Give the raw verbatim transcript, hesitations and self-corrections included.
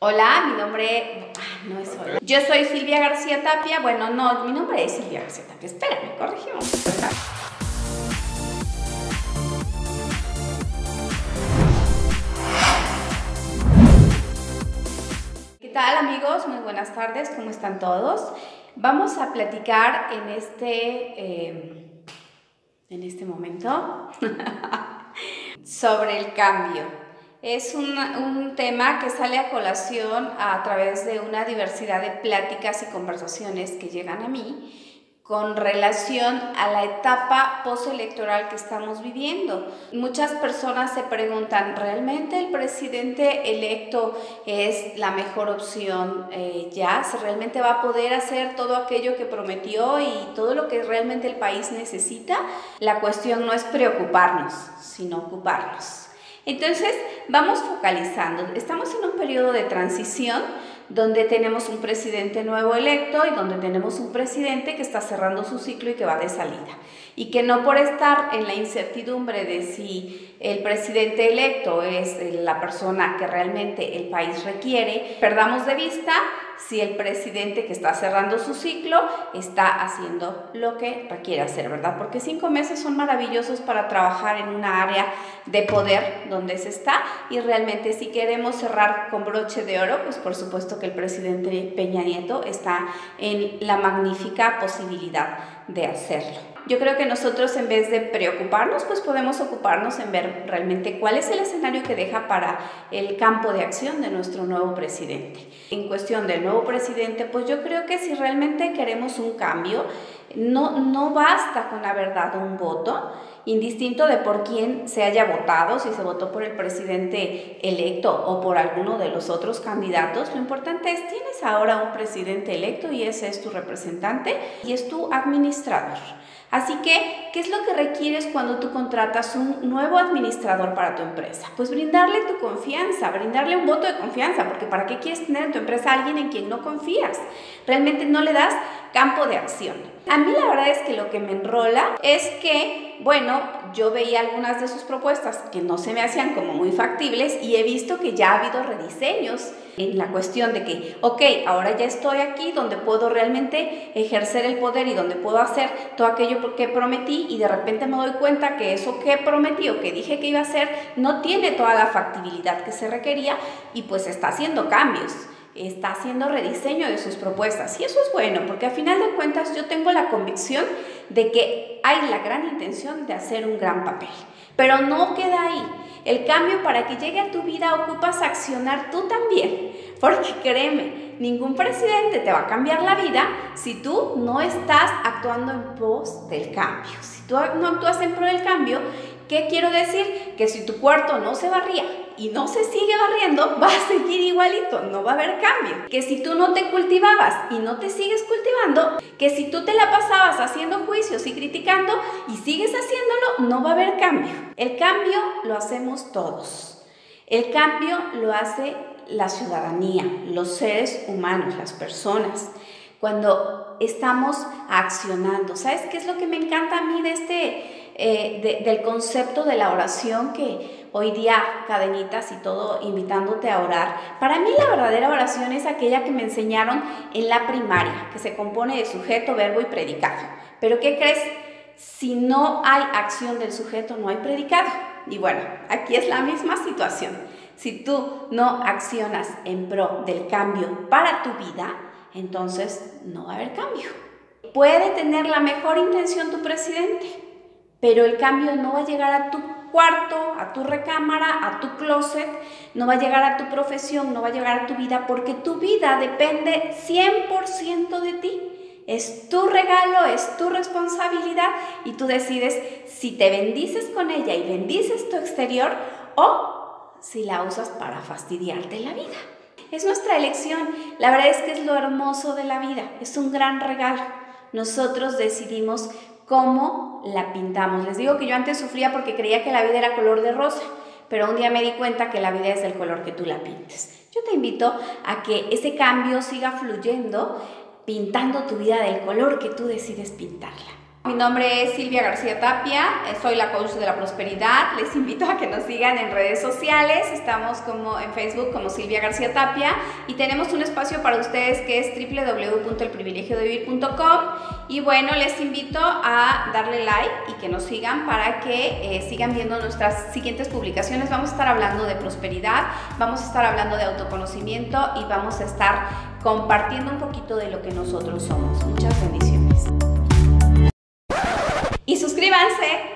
Hola, mi nombre... Ah, no es hola. Yo soy Silvia García Tapia. Bueno, no, mi nombre es Silvia García Tapia. Espérame, corregimos. ¿Qué tal, amigos? Muy buenas tardes. ¿Cómo están todos? Vamos a platicar en este... Eh, en este momento sobre el cambio. Es un, un tema que sale a colación a través de una diversidad de pláticas y conversaciones que llegan a mí con relación a la etapa postelectoral que estamos viviendo. Muchas personas se preguntan, ¿realmente el presidente electo es la mejor opción eh, ya? ¿Realmente va a poder hacer todo aquello que prometió y todo lo que realmente el país necesita? La cuestión no es preocuparnos, sino ocuparnos. Entonces, vamos focalizando. Estamos en un periodo de transición donde tenemos un presidente nuevo electo y donde tenemos un presidente que está cerrando su ciclo y que va de salida. Y que no por estar en la incertidumbre de si el presidente electo es la persona que realmente el país requiere, perdamos de vista si el presidente que está cerrando su ciclo está haciendo lo que requiere hacer, ¿verdad? Porque cinco meses son maravillosos para trabajar en una área de poder donde se está, y realmente si queremos cerrar con broche de oro, pues por supuesto que el presidente Peña Nieto está en la magnífica posibilidad de hacerlo. Yo creo que nosotros, en vez de preocuparnos, pues podemos ocuparnos en ver realmente cuál es el escenario que deja para el campo de acción de nuestro nuevo presidente. En cuestión del nuevo presidente, pues yo creo que si realmente queremos un cambio, no, no basta con haber dado un voto, indistinto de por quién se haya votado, si se votó por el presidente electo o por alguno de los otros candidatos. Lo importante es, tienes ahora un presidente electo y ese es tu representante y es tu administrador. Así que, ¿qué es lo que requieres cuando tú contratas un nuevo administrador para tu empresa? Pues brindarle tu confianza, brindarle un voto de confianza, porque ¿para qué quieres tener en tu empresa a alguien en quien no confías? Realmente no le das campo de acción. A mí la verdad es que lo que me enrola es que, bueno, yo veía algunas de sus propuestas que no se me hacían como muy factibles y he visto que ya ha habido rediseños en la cuestión de que, ok, ahora ya estoy aquí donde puedo realmente ejercer el poder y donde puedo hacer todo aquello que prometí, y de repente me doy cuenta que eso que prometí o que dije que iba a hacer no tiene toda la factibilidad que se requería, y pues está haciendo cambios. Está haciendo rediseño de sus propuestas, y eso es bueno, porque a final de cuentas yo tengo la convicción de que hay la gran intención de hacer un gran papel, pero no queda ahí. El cambio, para que llegue a tu vida, ocupas accionar tú también, porque créeme, ningún presidente te va a cambiar la vida si tú no estás actuando en pos del cambio. Si tú no actúas en pro del cambio, ¿qué quiero decir? Que si tu cuarto no se barría y no se sigue barriendo, va a seguir igualito, no va a haber cambio. Que si tú no te cultivabas y no te sigues cultivando, que si tú te la pasabas haciendo juicios y criticando y sigues haciéndolo, no va a haber cambio. El cambio lo hacemos todos. El cambio lo hace la ciudadanía, los seres humanos, las personas, cuando estamos accionando. ¿Sabes qué es lo que me encanta a mí de este... Eh, de, del concepto de la oración, que hoy día cadenitas y todo invitándote a orar? Para mí la verdadera oración es aquella que me enseñaron en la primaria, que se compone de sujeto, verbo y predicado. Pero ¿qué crees? Si no hay acción del sujeto, no hay predicado. Y bueno, aquí es la misma situación. Si tú no accionas en pro del cambio para tu vida, entonces no va a haber cambio. Puede tener la mejor intención tu presidente, pero el cambio no va a llegar a tu cuarto, a tu recámara, a tu closet, no va a llegar a tu profesión, no va a llegar a tu vida, porque tu vida depende cien por ciento de ti. Es tu regalo, es tu responsabilidad, y tú decides si te bendices con ella y bendices tu exterior, o si la usas para fastidiarte la vida. Es nuestra elección. La verdad es que es lo hermoso de la vida, es un gran regalo. Nosotros decidimos cómo la pintamos. Les digo que yo antes sufría porque creía que la vida era color de rosa, pero un día me di cuenta que la vida es del color que tú la pintes. Yo te invito a que ese cambio siga fluyendo, pintando tu vida del color que tú decides pintarla. Mi nombre es Silvia García Tapia, soy la coach de la prosperidad. Les invito a que nos sigan en redes sociales. Estamos como en Facebook como Silvia García Tapia y tenemos un espacio para ustedes que es doble u doble u doble u punto el privilegio de vivir punto com. Y bueno, les invito a darle like y que nos sigan para que eh, sigan viendo nuestras siguientes publicaciones. Vamos a estar hablando de prosperidad, vamos a estar hablando de autoconocimiento y vamos a estar compartiendo un poquito de lo que nosotros somos. Muchas bendiciones. Y suscríbanse.